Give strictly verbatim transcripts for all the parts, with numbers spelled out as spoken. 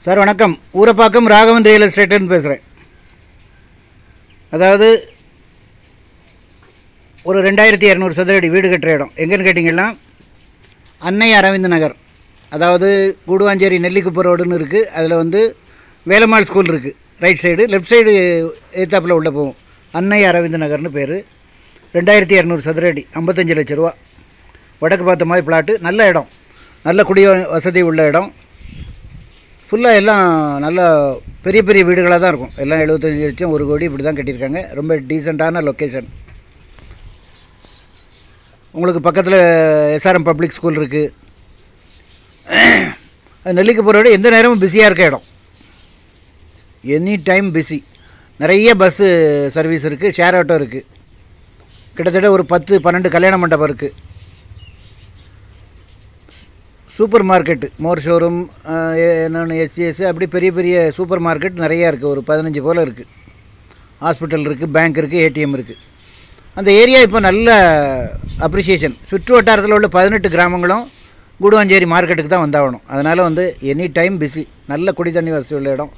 Sir வணக்கம். Urapakkam Raghavan real எஸ்டேட்டுன்னு பேசுகிறேன். அதாவது ஒரு ரெண்டாயிரத்தி இரநூறு சதுரடி வீடு கட்டுற இடம் எங்கேன்னு கேட்டிங்கன்னா, அன்னை அரவிந்த் நகர், அதாவது கூடுவாஞ்சேரி நெல்லிக்குப்பம் ரோடுன்னு இருக்குது. அதில் வந்து வேலம்மாள் ஸ்கூல் இருக்குது ரைட் சைடு, லெஃப்ட் சைடு ஏத்தாப்பில் உள்ளே போவோம். அன்னை அரவிந்த் நகர்னு பேர். ரெண்டாயிரத்தி இரநூறு சதுரடி, ஐம்பத்தஞ்சு லட்ச ரூபா. வடக்கு பார்த்த மாதிரி பிளாட்டு. நல்ல இடம், நல்ல குடி வசதி உள்ள இடம். ஃபுல்லாக எல்லாம் நல்ல பெரிய பெரிய வீடுகளாக தான் இருக்கும். எல்லாம் எழுபத்தஞ்சி லட்சம், ஒரு கோடி இப்படி தான் கட்டியிருக்காங்க. ரொம்ப டீசெண்டான லொக்கேஷன். உங்களுக்கு பக்கத்தில் எஸ்ஆர்எம் பப்ளிக் ஸ்கூல் இருக்குது. அது நெல்லிக்குப்பம் ரோடு எந்த நேரமும் பிஸியாக இருக்க இடம். Any time busy. நிறைய பஸ்ஸு சர்வீஸ் இருக்குது, ஷேர் ஆட்டோ இருக்குது. கிட்டத்தட்ட ஒரு பத்து பன்னெண்டு கல்யாண மண்டபம் இருக்குது. சூப்பர் மார்க்கெட்டு, மோர் ஷோரூம், என்னென்னு எஸ்சிஎஸ், அப்படி பெரிய பெரிய சூப்பர் மார்க்கெட் நிறையா இருக்குது. ஒரு பதினஞ்சு போல் இருக்குது. ஹாஸ்பிட்டல் இருக்குது, பேங்க் இருக்குது, ஏடிஎம் இருக்குது. அந்த ஏரியா இப்போ நல்ல அப்ரிசியேஷன். சுற்று வட்டாரத்தில் உள்ள பதினெட்டு கிராமங்களும் கூடுவாஞ்சேரி மார்க்கெட்டுக்கு தான் வந்தாகணும். அதனால் வந்து எனி டைம் பிஸி. நல்ல குடி தண்ணி வசதி உள்ள இடம்.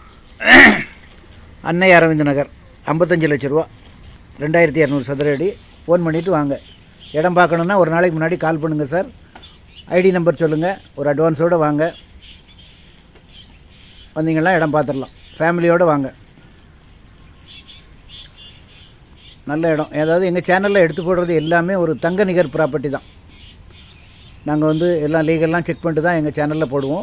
அன்னை அரவிந்த் நகர், ஐம்பத்தஞ்சு லட்ச ரூபா, ரெண்டாயிரத்தி இரநூறு சதுர அடி. ஃபோன் பண்ணிவிட்டு வாங்க. இடம் பார்க்கணுன்னா ஒரு நாளைக்கு முன்னாடி கால் பண்ணுங்கள் சார். ஐடி நம்பர் சொல்லுங்கள். ஒரு அட்வான்ஸோடு வாங்க. வந்தீங்கன்னா இடம் பார்த்துடலாம். ஃபேமிலியோடு வாங்க. நல்ல இடம். ஏதாவது எங்கள் சேனலில் எடுத்து போடுறது எல்லாமே ஒரு தங்க நிகர் ப்ராப்பர்ட்டி தான். நாங்கள் வந்து எல்லாம் லீகல்லாம் செக் பண்ணிட்டு தான் எங்கள் சேனலில் போடுவோம்.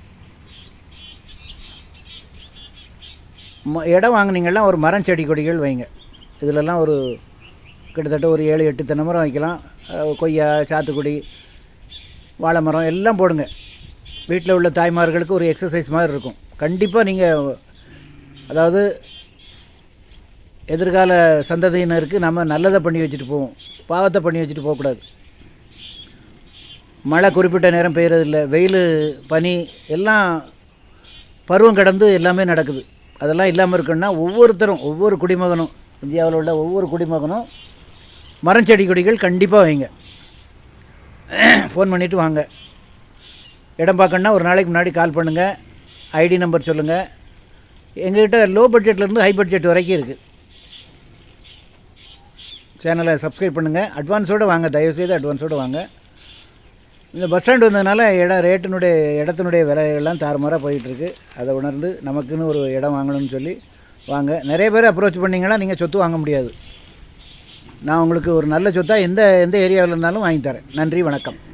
ம இடம் வாங்கினீங்கன்னா ஒரு மரம் செடி கொடிகள் வைங்க. இதிலெல்லாம் ஒரு கிட்டத்தட்ட ஒரு ஏழு எட்டு தென்னை மரம் வைக்கலாம். கொய்யா, சாத்துக்குடி, வாழை மரம் எல்லாம் போடுங்க. வீட்டில் உள்ள தாய்மார்களுக்கு ஒரு எக்ஸசைஸ் மாதிரி இருக்கும். கண்டிப்பாக நீங்கள், அதாவது எதிர்கால சந்ததியினருக்கு நம்ம நல்லதை பண்ணி வச்சுட்டு போவோம், பாவத்தை பண்ணி வச்சுட்டு போகக்கூடாது. மழை குறிப்பிட்ட நேரம் பெய்யறதில்லை, வெயில், பனி எல்லாம் பருவம் கடந்து எல்லாமே நடக்குது. அதெல்லாம் இல்லாமல் இருக்குன்னா ஒவ்வொருத்தரும், ஒவ்வொரு குடிமகனும், இந்தியாவில் உள்ள ஒவ்வொரு குடிமகனும் மரம் செடி கொடிகள் கண்டிப்பாக வைங்க. ஃபோன் பண்ணிவிட்டு வாங்க. இடம் பார்க்கணுன்னா ஒரு நாளைக்கு முன்னாடி கால் பண்ணுங்கள். ஐடி நம்பர் சொல்லுங்கள். எங்கள்கிட்ட லோ பட்ஜெட்லேருந்து ஹை பட்ஜெட் வரைக்கும் இருக்குது. சேனலை சப்ஸ்கிரைப் பண்ணுங்கள். அட்வான்ஸோடு வாங்க, தயவுசெய்து அட்வான்ஸோடு வாங்க. இந்த பஸ் ஸ்டாண்டு வந்ததுனால இடம் ரேட்டினுடைய இடத்தினுடைய விலையெல்லாம் தாறுமாறாக போயிட்டுருக்கு. அதை உணர்ந்து நமக்குன்னு ஒரு இடம் வாங்கணும்னு சொல்லி வாங்க. நிறைய பேர் அப்ரோச் பண்ணிங்கன்னா நீங்கள் சொத்து வாங்க முடியாது. நான் உங்களுக்கு ஒரு நல்ல சொத்தாக எந்த எந்த ஏரியாவில் இருந்தாலும் வாங்கி தரேன். நன்றி, வணக்கம்.